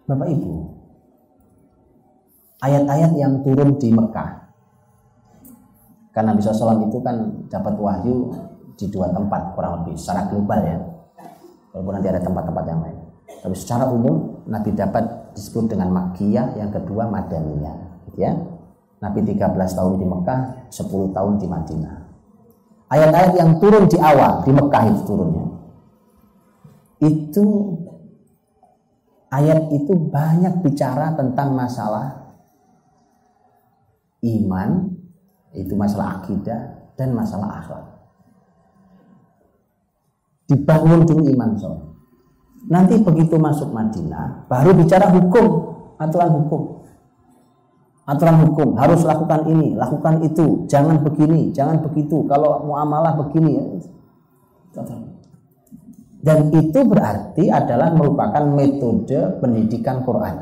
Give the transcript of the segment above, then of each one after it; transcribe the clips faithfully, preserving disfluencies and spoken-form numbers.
Bapak Ibu, ayat-ayat yang turun di Mekah, karena Nabi shallallahu alaihi wasallam itu kan dapat wahyu di dua tempat kurang lebih secara global ya, walaupun nanti ada tempat-tempat yang lain. Tapi secara umum Nabi dapat disebut dengan Makkiyah, yang kedua Madaniyah, gitu ya. Nabi tiga belas tahun di Mekah, sepuluh tahun di Madinah. Ayat-ayat yang turun di awal di Mekah itu turunnya, itu ayat itu banyak bicara tentang masalah iman, itu masalah akidah dan masalah akhlak. Dibangun dulu iman soal. Nanti begitu masuk Madinah baru bicara hukum, aturan hukum. Aturan hukum, harus lakukan ini, lakukan itu, jangan begini, jangan begitu, kalau muamalah begini. Dan itu berarti adalah merupakan metode pendidikan Quran.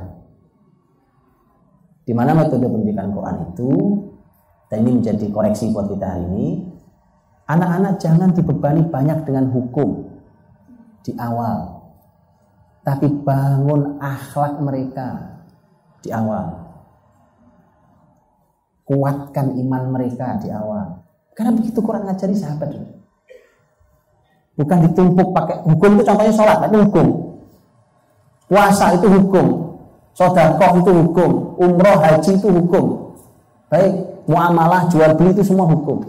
Di mana metode pendidikan Quran itu, dan ini menjadi koreksi buat kita hari ini, anak-anak jangan dibebani banyak dengan hukum di awal, tapi bangun akhlak mereka di awal. Kuatkan iman mereka di awal. Karena begitu Quran ngajari sahabat. Bukan ditumpuk pakai hukum. Itu contohnya sholat, itu hukum. Puasa itu hukum. Sedekah itu hukum. Umroh, haji itu hukum. Baik, muamalah, jual beli itu semua hukum.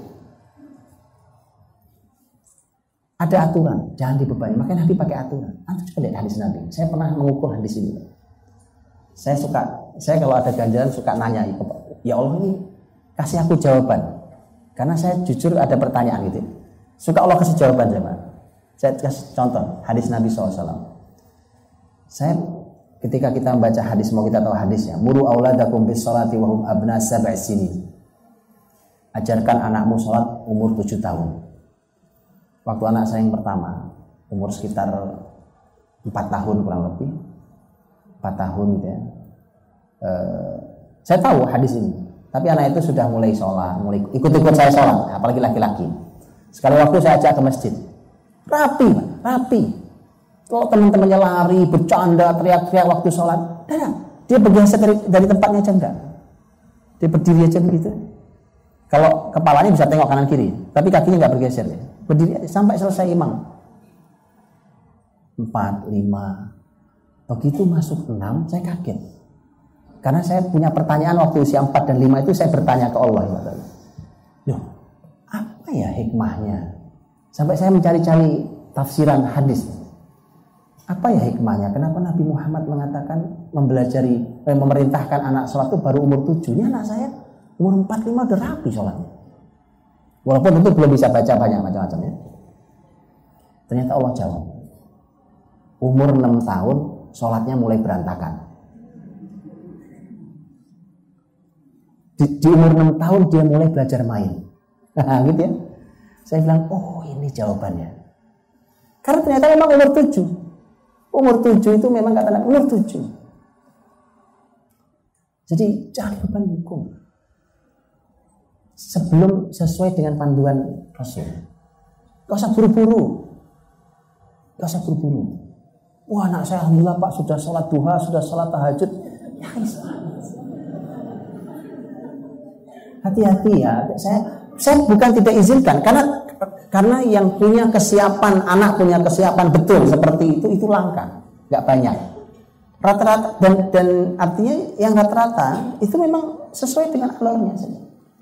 Ada aturan, jangan dibebani. Makanya Nabi pakai aturan. Antum coba lihat hadis Nabi. Saya pernah mengukur hadis ini. Saya suka, saya kalau ada ganjaran suka nanya, ya Allah ini kasih aku jawaban. Karena saya jujur ada pertanyaan gitu. Suka Allah kasih jawaban sama. Saya kasih contoh hadis Nabi shallallahu alaihi wasallam. Saya ketika kita membaca hadis, mau kita tahu hadisnya, muru auladakum bis sholati wa hum abna sab'i sinin. Ajarkan anakmu sholat umur tujuh tahun. Waktu anak saya yang pertama umur sekitar empat tahun kurang lebih, empat tahun gitu ya. Uh, saya tahu hadis ini, tapi anak itu sudah mulai sholat, mulai ikut-ikut saya sholat, apalagi laki-laki. Sekali waktu saya ajak ke masjid, rapi, rapi. Kalau teman-temannya lari, bercanda, teriak-teriak waktu sholat, dah, dia bergeser dari, dari tempatnya aja enggak. Dia berdiri aja begitu. Kalau kepalanya bisa tengok kanan kiri, tapi kakinya enggak bergeser ya. Berdiri aja sampai selesai imam. Empat, lima. Begitu masuk enam, saya kaget. Karena saya punya pertanyaan waktu usia empat dan lima itu, saya bertanya ke Allah. Loh, apa ya hikmahnya? Sampai saya mencari-cari tafsiran hadis. Apa ya hikmahnya? Kenapa Nabi Muhammad mengatakan mempelajari, eh, memerintahkan anak sholat itu baru umur tujuh? Ini anak saya umur empat, lima udah rapi sholatnya. Walaupun tentu belum bisa baca banyak macam-macamnya. Ternyata Allah jawab. Umur enam tahun sholatnya mulai berantakan. Di, di umur enam tahun dia mulai belajar main. Gitu ya. Saya bilang, oh ini jawabannya. Karena ternyata memang umur tujuh. Umur tujuh itu memang kata Nabi, umur tujuh. Jadi jangan beban hukum. Sebelum sesuai dengan panduan Rasul. Gak usah buru-buru. Gak usah buru-buru. Wah anak saya alhamdulillah Pak sudah sholat duha, sudah sholat tahajud. Ya hati-hati ya. Saya saya bukan tidak izinkan karena karena yang punya kesiapan, anak punya kesiapan betul seperti itu itu langka, nggak banyak. Rata-rata dan dan artinya yang rata-rata itu memang sesuai dengan alurnya saja.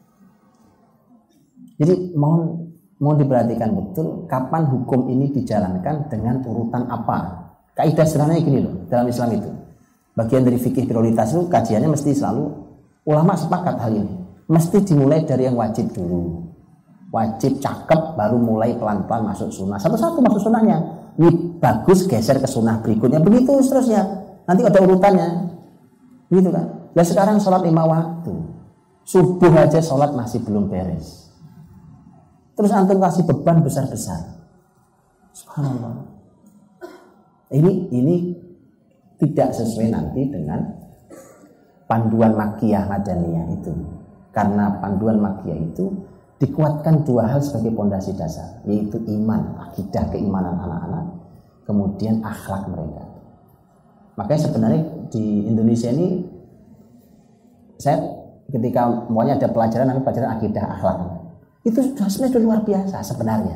Jadi mohon mohon diperhatikan betul kapan hukum ini dijalankan dengan urutan apa. Kaidah sederhananya gini loh dalam Islam itu. Bagian dari fikih prioritas itu kajiannya mesti selalu ulama sepakat hal ini. Mesti dimulai dari yang wajib dulu. Wajib cakep baru mulai pelan-pelan masuk sunnah. Satu-satu masuk sunnahnya. Ini bagus geser ke sunnah berikutnya. Begitu seterusnya. Nanti ada urutannya. Gitu kan. Nah sekarang sholat lima waktu. Subuh aja sholat masih belum beres. Terus antum kasih beban besar-besar. Subhanallah. Ini ini tidak sesuai nanti dengan panduan Makkiyah Madaniyah itu. Karena panduan Makkiyah itu dikuatkan dua hal sebagai pondasi dasar, yaitu iman, akidah keimanan anak-anak, kemudian akhlak mereka. Makanya sebenarnya di Indonesia ini saya ketika maunya ada pelajaran namanya pelajaran akidah akhlak. Itu sudah sebenarnya sudah luar biasa sebenarnya.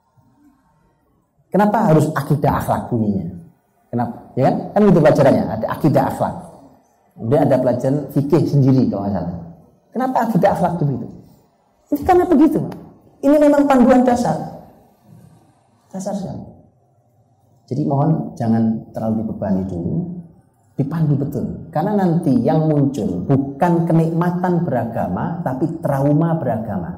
Kenapa harus akidah akhlak bunyinya? Kenapa? Ya kan? Kan itu pelajarannya, ada akidah akhlak. Kemudian ada pelajaran fikih sendiri kalau nggak salah. Kenapa akidah akhlak begitu? Ini karena begitu. Ini memang panduan dasar. Dasar sekali. Jadi mohon jangan terlalu dibebani dulu, dipandu betul. Karena nanti yang muncul bukan kenikmatan beragama, tapi trauma beragama.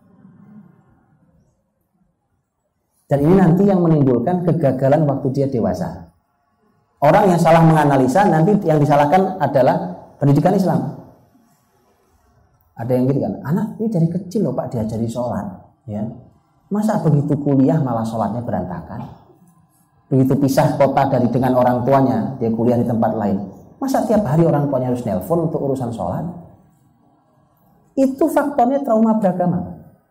Dan ini nanti yang menimbulkan kegagalan waktu dia dewasa. Orang yang salah menganalisa, nanti yang disalahkan adalah pendidikan Islam. Ada yang gitu kan, anak ini dari kecil loh Pak diajari sholat, ya. Masa begitu kuliah malah sholatnya berantakan? Begitu pisah kota dari dengan orang tuanya, dia kuliah di tempat lain. Masa tiap hari orang tuanya harus nelpon untuk urusan sholat? Itu faktornya trauma beragama.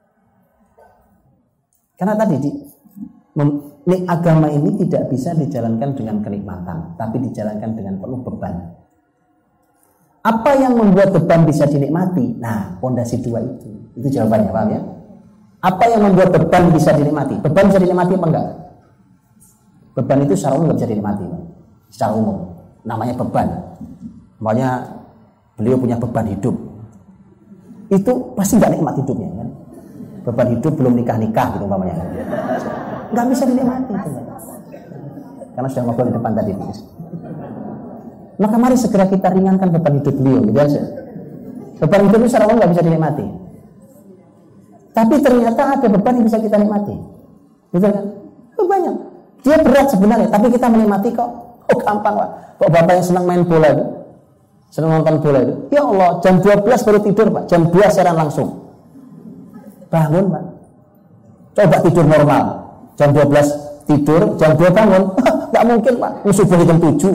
Karena tadi di, mem, agama ini tidak bisa dijalankan dengan kenikmatan, tapi dijalankan dengan penuh beban. Apa yang membuat beban bisa dinikmati? Nah, pondasi dua itu. Itu jawabannya, paham ya? Apa yang membuat beban bisa dinikmati? Beban bisa dinikmati apa enggak? Beban itu secara umum enggak bisa dinikmati. Secara umum. Namanya beban. Makanya beliau punya beban hidup. Itu pasti enggak nikmat hidupnya kan? Beban hidup belum nikah-nikah gitu umpamanya. Enggak bisa dinikmati itu. Karena sudah ngobrol di depan tadi. Maka mari segera kita ringankan beban hidup beliau, gitu aja. Beban hidup itu secara umum nggak bisa dinikmati. Tapi ternyata ada beban yang bisa kita nikmati. Betul kan? Oh, banyak. Dia berat sebenarnya, tapi kita menikmati kok. Oh gampang Pak. Kok bapak yang senang main bola itu, senang nonton bola itu. Ya Allah, jam dua belas baru tidur Pak. Jam dua siaran langsung. Bangun Pak. Coba tidur normal. Jam dua belas tidur, jam dua bangun. Nggak mungkin Pak. Subuh jam tujuh.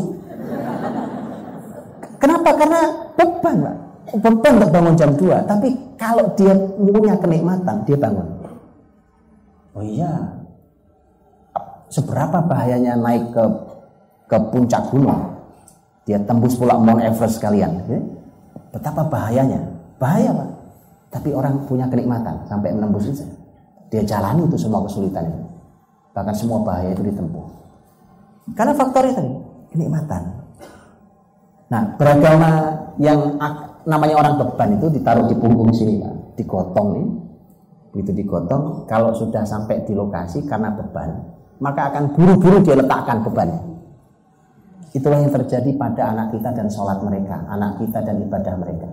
Kenapa? Karena beban Pak. Beban untuk bangun jam dua. Tapi kalau dia punya kenikmatan, dia bangun. Oh iya. Seberapa bahayanya naik ke ke puncak gunung? Dia tembus pula Mount Everest sekalian. Betapa bahayanya. Bahaya Pak. Tapi orang punya kenikmatan sampai menembus itu. Dia jalani itu semua kesulitan itu. Bahkan semua bahaya itu ditempuh. Karena faktornya tadi, kenikmatan. Nah, beragama yang namanya orang beban itu ditaruh di punggung sini Pak, digotong nih. Begitu digotong, kalau sudah sampai di lokasi karena beban, maka akan buru-buru dia letakkan bebannya. Itulah yang terjadi pada anak kita dan sholat mereka, anak kita dan ibadah mereka.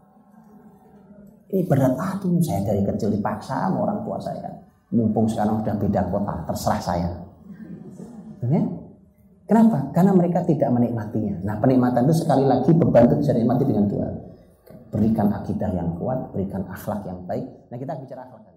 Ini berat, aduh saya dari kecil dipaksa sama orang tua saya. Mumpung sekarang sudah beda kota, terserah saya. Benar? Kenapa? Karena mereka tidak menikmatinya. Nah, penikmatan itu sekali lagi beban itu bisa dinikmati dengan dua. Berikan akidah yang kuat, berikan akhlak yang baik. Nah, kita bicara akhlak.